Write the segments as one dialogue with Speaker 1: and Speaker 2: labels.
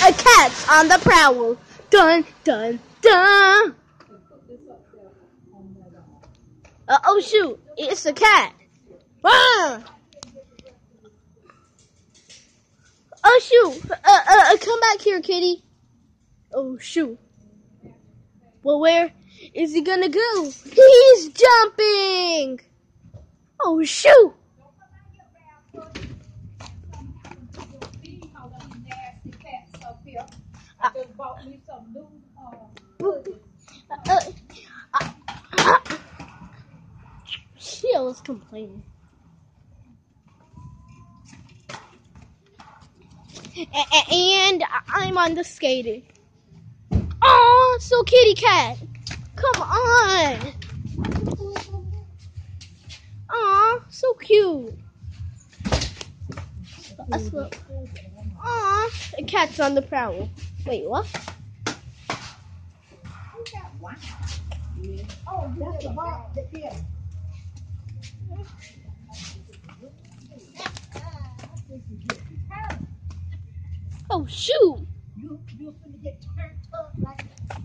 Speaker 1: A cat's on the prowl. Dun, dun, dun. Oh shoot, it's a cat. Ah! Oh shoot, come back here, kitty. Oh shoot. Well, where is he gonna go? He's jumping. Oh shoot. She was complaining. And I'm on the skating. Oh, so kitty cat. Come on. Aw, so cute. Aw, a cat's on the prowl. Wait, what?
Speaker 2: Oh, that's the ball. Yeah.
Speaker 1: Oh, shoot.
Speaker 2: You're gonna get turned up like that.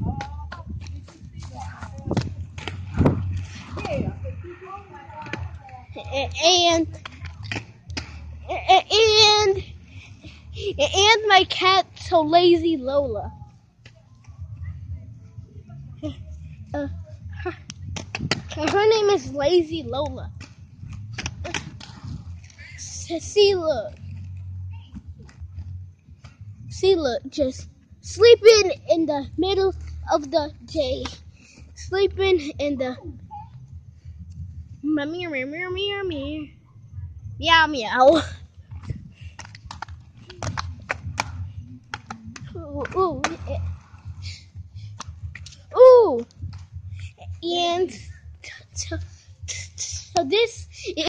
Speaker 1: And my cat, so lazy Lola. Her name is Lazy Lola. See, look, just sleeping in the middle of the day. Sleeping in the meow, meow, meow, meow, meow. Meow, meow. Ooh, ooh. And so this is